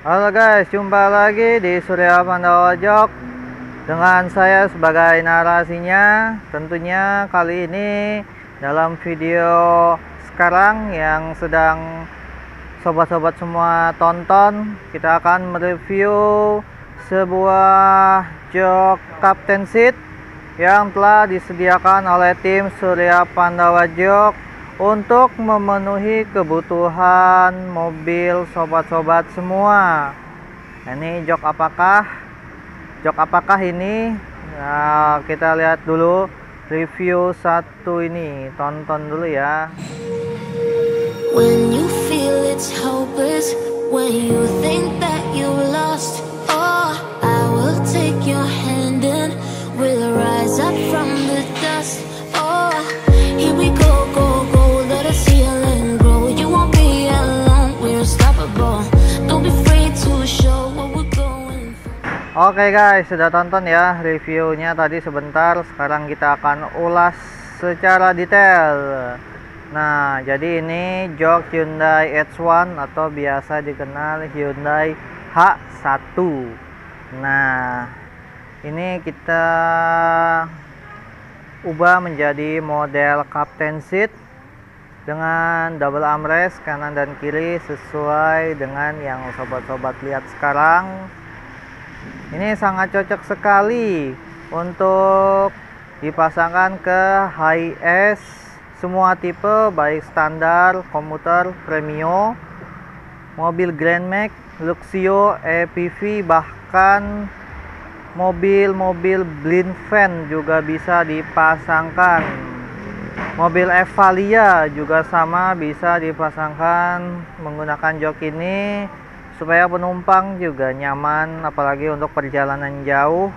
Halo guys, jumpa lagi di Surya Pandawa Jok dengan saya sebagai narasinya. Tentunya kali ini dalam video sekarang yang sedang sobat-sobat semua tonton, kita akan mereview sebuah jok Captain Seat yang telah disediakan oleh tim Surya Pandawa Jok untuk memenuhi kebutuhan mobil sobat-sobat semua. Ini jok apakah ini? Nah, kita lihat dulu review satu ini, tonton dulu ya. When you feel it's hopeless, when you think that you lost, oh, I will take your hand and we'll rise up from the dust. Oh, here we go. Oke guys, sudah tonton ya reviewnya tadi sebentar. Sekarang kita akan ulas secara detail. Nah, jadi ini jok Hyundai H1 atau biasa dikenal Hyundai H1. Nah, ini kita ubah menjadi model Captain Seat dengan double armrest kanan dan kiri sesuai dengan yang sobat-sobat lihat sekarang. Ini sangat cocok sekali untuk dipasangkan ke high-S semua tipe, baik standar, komuter, premium, mobil Grand Max, Luxio, EPV, bahkan mobil-mobil blind van juga bisa dipasangkan. Mobil Evalia juga sama, bisa dipasangkan menggunakan jok ini supaya penumpang juga nyaman, apalagi untuk perjalanan jauh.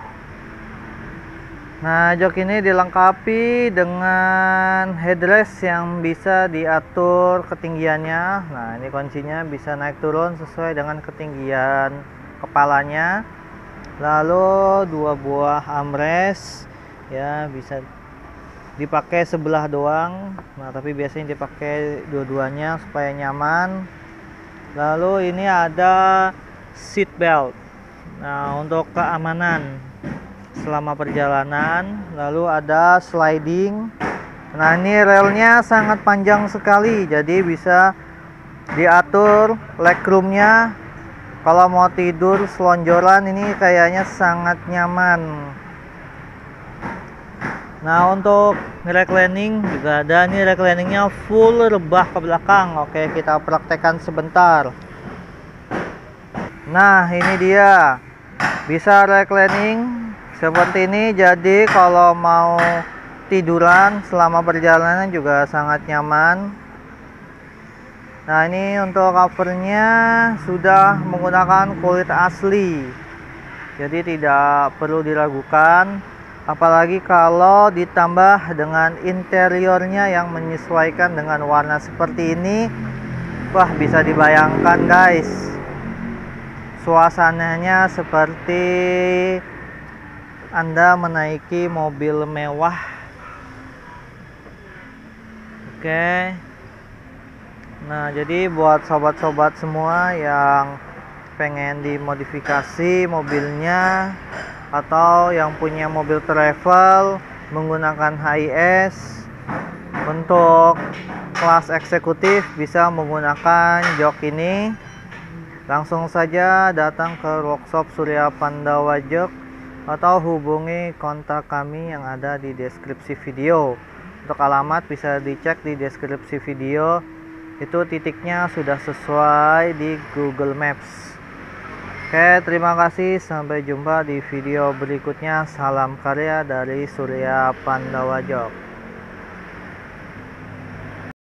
Nah, jok ini dilengkapi dengan headrest yang bisa diatur ketinggiannya. Nah, ini kuncinya bisa naik turun sesuai dengan ketinggian kepalanya. Lalu dua buah armrest ya, bisa dipakai sebelah doang. Nah, tapi biasanya dipakai dua-duanya supaya nyaman. Lalu ini ada seat belt. Nah, untuk keamanan selama perjalanan. Lalu ada sliding. Nah, ini relnya sangat panjang sekali, jadi bisa diatur legroomnya. Kalau mau tidur selonjoran ini kayaknya sangat nyaman. Nah, untuk reclining juga ada. Ini recliningnya full rebah ke belakang. Oke, kita praktekkan sebentar. Nah, ini dia, bisa reclining seperti ini. Jadi kalau mau tiduran selama perjalanan juga sangat nyaman. Nah, ini untuk covernya sudah menggunakan kulit asli, jadi tidak perlu diragukan. Apalagi kalau ditambah dengan interiornya yang menyesuaikan dengan warna seperti ini. Wah, bisa dibayangkan guys, suasananya seperti Anda menaiki mobil mewah. Oke. Nah, jadi buat sobat-sobat semua yang pengen dimodifikasi mobilnya atau yang punya mobil travel menggunakan high-S, untuk kelas eksekutif bisa menggunakan jok ini. Langsung saja datang ke workshop Surya Pandawa Jok atau hubungi kontak kami yang ada di deskripsi video. Untuk alamat bisa dicek di deskripsi video, itu titiknya sudah sesuai di Google Maps. Oke, terima kasih. Sampai jumpa di video berikutnya. Salam karya dari Surya Pandawa Jok.